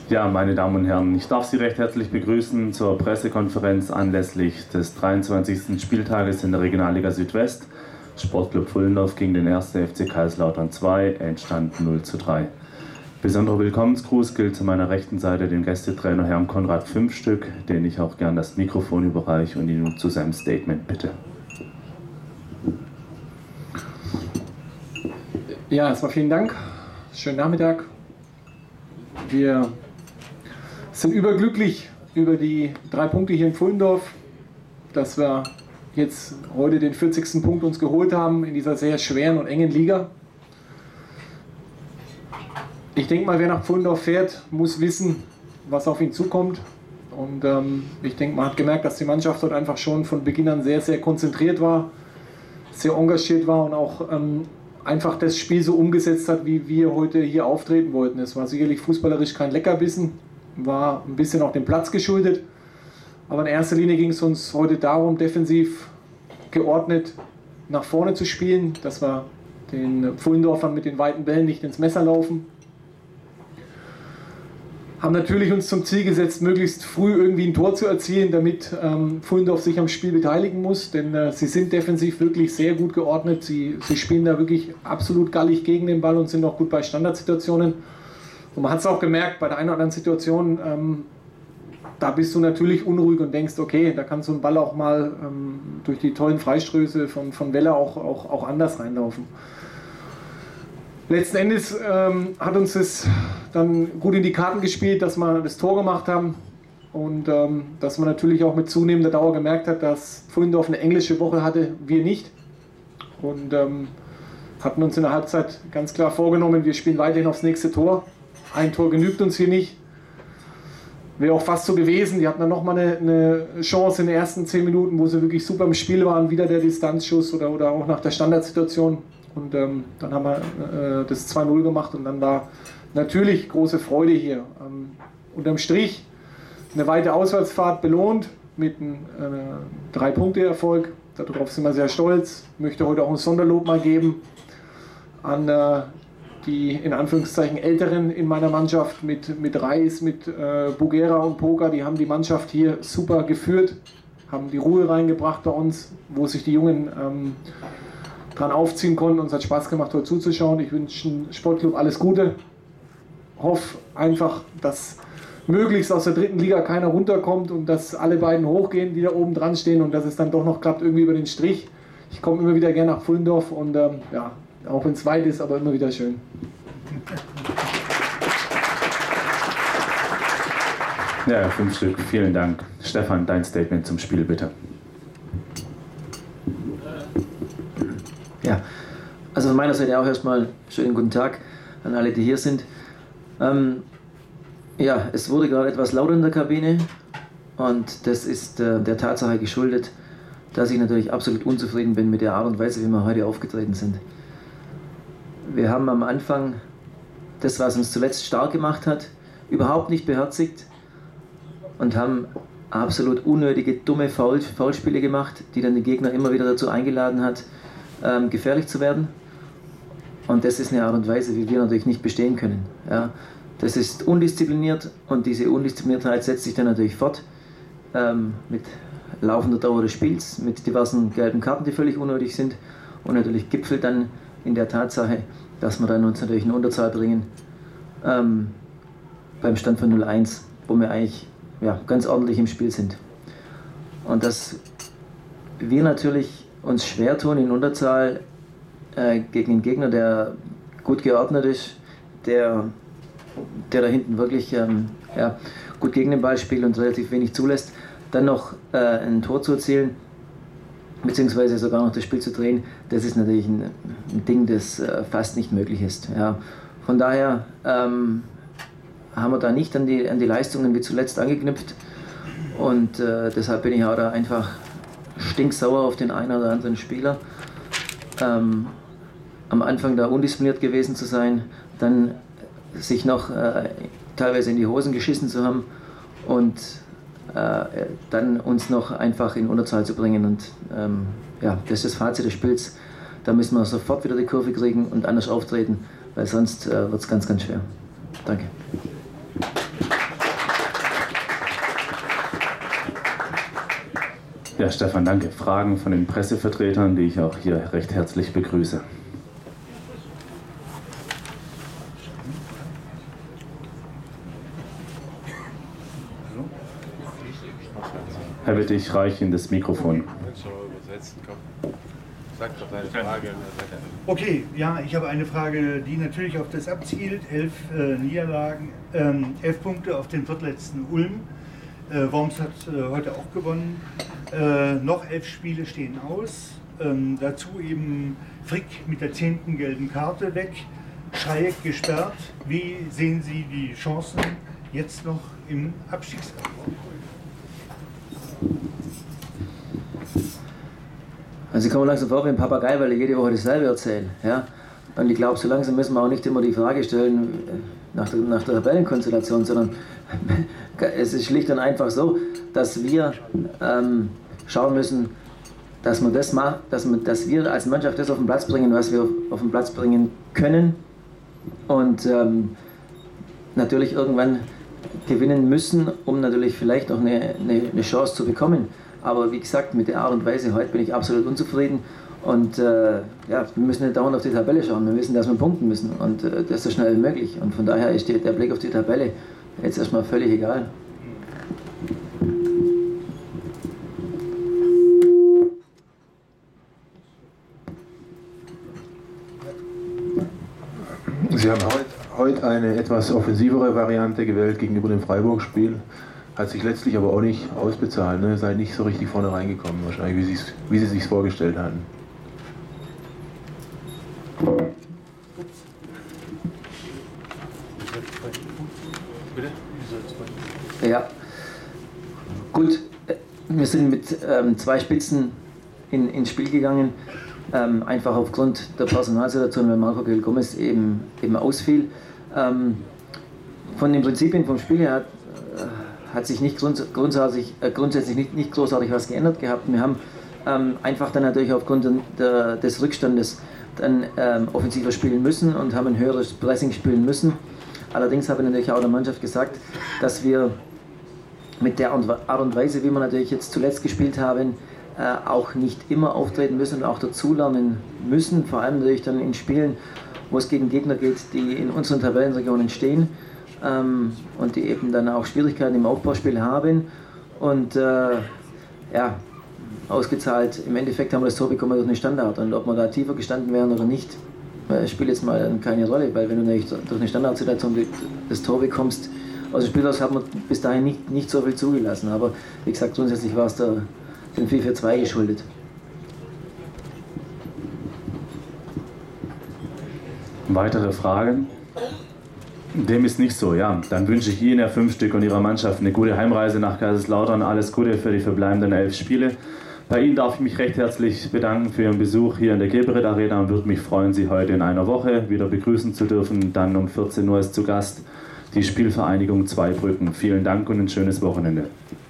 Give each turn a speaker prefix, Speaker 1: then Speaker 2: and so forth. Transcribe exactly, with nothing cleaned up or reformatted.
Speaker 1: Ja, meine Damen und Herren, ich darf Sie recht herzlich begrüßen zur Pressekonferenz anlässlich des dreiundzwanzigsten Spieltages in der Regionalliga Südwest. Sportclub Pfullendorf gegen den ersten F C Kaiserslautern zwei, Endstand null zu drei. Besonderer Willkommensgruß gilt zu meiner rechten Seite dem Gästetrainer Herrn Konrad Fünfstück, den ich auch gern das Mikrofon überreiche und ihn nun zu seinem Statement bitte.
Speaker 2: Ja, erstmal vielen Dank. Schönen Nachmittag. Wir sind überglücklich über die drei Punkte hier in Pfullendorf, dass wir jetzt heute den vierzigsten Punkt uns geholt haben in dieser sehr schweren und engen Liga. Ich denke mal, wer nach Pfullendorf fährt, muss wissen, was auf ihn zukommt. Und ähm, ich denke, man hat gemerkt, dass die Mannschaft dort einfach schon von Beginn an sehr, sehr konzentriert war, sehr engagiert war und auch ähm, einfach das Spiel so umgesetzt hat, wie wir heute hier auftreten wollten. Es war sicherlich fußballerisch kein Leckerbissen, war ein bisschen auch dem Platz geschuldet. Aber in erster Linie ging es uns heute darum, defensiv geordnet nach vorne zu spielen, dass wir den Pfullendorfern mit den weiten Bällen nicht ins Messer laufen. Haben natürlich uns zum Ziel gesetzt, möglichst früh irgendwie ein Tor zu erzielen, damit ähm, Pfullendorf sich am Spiel beteiligen muss, denn äh, sie sind defensiv wirklich sehr gut geordnet. Sie, sie spielen da wirklich absolut gallig gegen den Ball und sind auch gut bei Standardsituationen. Und man hat es auch gemerkt, bei der einen oder anderen Situation, ähm, da bist du natürlich unruhig und denkst, okay, da kann so ein Ball auch mal ähm, durch die tollen Freistöße von, von Weller auch, auch, auch anders reinlaufen. Letzten Endes ähm, hat uns das dann gut in die Karten gespielt, dass wir das Tor gemacht haben und ähm, dass man natürlich auch mit zunehmender Dauer gemerkt hat, dass Pfullendorf eine englische Woche hatte, wir nicht. Und ähm, hatten uns in der Halbzeit ganz klar vorgenommen, wir spielen weiterhin aufs nächste Tor. Ein Tor genügt uns hier nicht. Wäre auch fast so gewesen. Die hatten dann nochmal eine, eine Chance in den ersten zehn Minuten, wo sie wirklich super im Spiel waren, wieder der Distanzschuss oder, oder auch nach der Standardsituation. Und ähm, dann haben wir äh, das zwei null gemacht und dann war natürlich große Freude hier. Ähm, unterm Strich eine weite Auswärtsfahrt belohnt mit einem äh, Drei-Punkte-Erfolg. Darauf sind wir sehr stolz. Ich möchte heute auch ein Sonderlob mal geben an äh, die in Anführungszeichen Älteren in meiner Mannschaft mit, mit Reis, mit äh, Bugera und Poker. Die haben die Mannschaft hier super geführt, haben die Ruhe reingebracht bei uns, wo sich die Jungen ähm, dran aufziehen konnten. Uns hat Spaß gemacht, heute zuzuschauen. Ich wünsche dem Sportclub alles Gute. Hoffe einfach, dass möglichst aus der dritten Liga keiner runterkommt und dass alle beiden hochgehen, die da oben dran stehen und dass es dann doch noch klappt irgendwie über den Strich. Ich komme immer wieder gerne nach Pfullendorf und ähm, ja, auch wenn es weit ist, aber immer wieder schön.
Speaker 1: Ja, Herr Fünfstück, vielen Dank. Stefan, dein Statement zum Spiel bitte.
Speaker 3: Ja, also von meiner Seite auch erstmal schönen guten Tag an alle, die hier sind. Ähm, ja, es wurde gerade etwas lauter in der Kabine und das ist äh, der Tatsache geschuldet, dass ich natürlich absolut unzufrieden bin mit der Art und Weise, wie wir heute aufgetreten sind. Wir haben am Anfang das, was uns zuletzt stark gemacht hat, überhaupt nicht beherzigt und haben absolut unnötige, dumme Foul, Foulspiele gemacht, die dann den Gegner immer wieder dazu eingeladen hat, ähm, gefährlich zu werden. Und das ist eine Art und Weise, wie wir natürlich nicht bestehen können. Ja. Das ist undiszipliniert und diese Undiszipliniertheit setzt sich dann natürlich fort ähm, mit laufender Dauer des Spiels, mit diversen gelben Karten, die völlig unnötig sind und natürlich gipfelt dann in der Tatsache, dass wir dann uns natürlich in Unterzahl bringen ähm, beim Stand von null eins, wo wir eigentlich ja, ganz ordentlich im Spiel sind. Und dass wir natürlich uns schwer tun in Unterzahl äh, gegen einen Gegner, der gut geordnet ist, der, der da hinten wirklich ähm, ja, gut gegen den Ball spielt und relativ wenig zulässt, dann noch äh, ein Tor zu erzielen, beziehungsweise sogar noch das Spiel zu drehen, das ist natürlich ein, ein Ding, das äh, fast nicht möglich ist. Ja. Von daher ähm, haben wir da nicht an die, an die Leistungen wie zuletzt angeknüpft und äh, deshalb bin ich auch da einfach stinksauer auf den einen oder anderen Spieler. Ähm, am Anfang da undiszipliniert gewesen zu sein, dann sich noch äh, teilweise in die Hosen geschissen zu haben und äh, dann uns noch einfach in Unterzahl zu bringen. Und ähm, ja, das ist das Fazit des Spiels. Da müssen wir sofort wieder die Kurve kriegen und anders auftreten, weil sonst äh, wird es ganz, ganz schwer. Danke.
Speaker 1: Ja, Stefan, danke. Fragen von den Pressevertretern, die ich auch hier recht herzlich begrüße. Herr Witte, ich reiche Ihnen das Mikrofon.
Speaker 4: Okay, ja, ich habe eine Frage, die natürlich auf das abzielt. Elf äh, Niederlagen, ähm, elf Punkte auf den viertletzten Ulm. Äh, Worms hat äh, heute auch gewonnen. Äh, noch elf Spiele stehen aus. Ähm, dazu eben Frick mit der zehnten gelben Karte weg. Schreieck gesperrt. Wie sehen Sie die Chancen jetzt noch im Abstiegskampf?
Speaker 3: Also ich komme langsam vor wie ein Papagei, weil ich jede Woche dasselbe erzähle. Ja? Und ich glaube, so langsam müssen wir auch nicht immer die Frage stellen nach der, nach der Tabellenkonstellation, sondern es ist schlicht und einfach so, dass wir ähm, schauen müssen, dass wir, das machen, dass, wir, dass wir als Mannschaft das auf den Platz bringen, was wir auf den Platz bringen können. Und ähm, natürlich irgendwann gewinnen müssen, um natürlich vielleicht noch eine, eine, eine Chance zu bekommen. Aber wie gesagt, mit der Art und Weise heute bin ich absolut unzufrieden. Und äh, ja, wir müssen nicht dauernd auf die Tabelle schauen. Wir wissen, dass wir punkten müssen und äh, das so schnell wie möglich. Und von daher ist der, der Blick auf die Tabelle jetzt erstmal völlig egal.
Speaker 5: Sie haben heute, heute eine etwas offensivere Variante gewählt gegenüber dem Freiburg-Spiel. Hat sich letztlich aber auch nicht ausbezahlt. Ne? Seid nicht so richtig vorne reingekommen, wahrscheinlich, wie, wie Sie es sich vorgestellt hatten.
Speaker 3: Ja, gut. Wir sind mit ähm, zwei Spitzen in, ins Spiel gegangen. Ähm, einfach aufgrund der Personalsituation, weil Marco Gil Gomez eben, eben ausfiel. Ähm, von den Prinzipien vom Spiel her hat, äh, hat sich nicht grunds grundsätzlich, äh, grundsätzlich nicht, nicht großartig was geändert gehabt. Wir haben ähm, einfach dann natürlich aufgrund der, des Rückstandes dann ähm, offensiver spielen müssen und haben ein höheres Pressing spielen müssen. Allerdings habe ich natürlich auch der Mannschaft gesagt, dass wir mit der Art und Weise, wie wir natürlich jetzt zuletzt gespielt haben, äh, auch nicht immer auftreten müssen und auch dazulernen müssen, vor allem natürlich dann in Spielen, wo es gegen Gegner geht, die in unseren Tabellenregionen stehen ähm, und die eben dann auch Schwierigkeiten im Aufbauspiel haben. Und äh, ja, ausgezahlt, im Endeffekt haben wir das Tor bekommen durch einen Standard, und ob wir da tiefer gestanden wären oder nicht, äh, spielt jetzt mal keine Rolle, weil wenn du nicht durch eine Standardsituation das Tor bekommst, aus dem Spiel heraus hat man bis dahin nicht, nicht so viel zugelassen, aber wie gesagt, grundsätzlich war es der, dem vier vier zwei geschuldet.
Speaker 1: Weitere Fragen? Dem ist nicht so, ja. Dann wünsche ich Ihnen, Herr Fünfstück, und Ihrer Mannschaft eine gute Heimreise nach Kaiserslautern. Alles Gute für die verbleibenden elf Spiele. Bei Ihnen darf ich mich recht herzlich bedanken für Ihren Besuch hier in der Geberit Arena und würde mich freuen, Sie heute in einer Woche wieder begrüßen zu dürfen. Dann um vierzehn Uhr ist zu Gast die Spielvereinigung Zweibrücken. Vielen Dank und ein schönes Wochenende.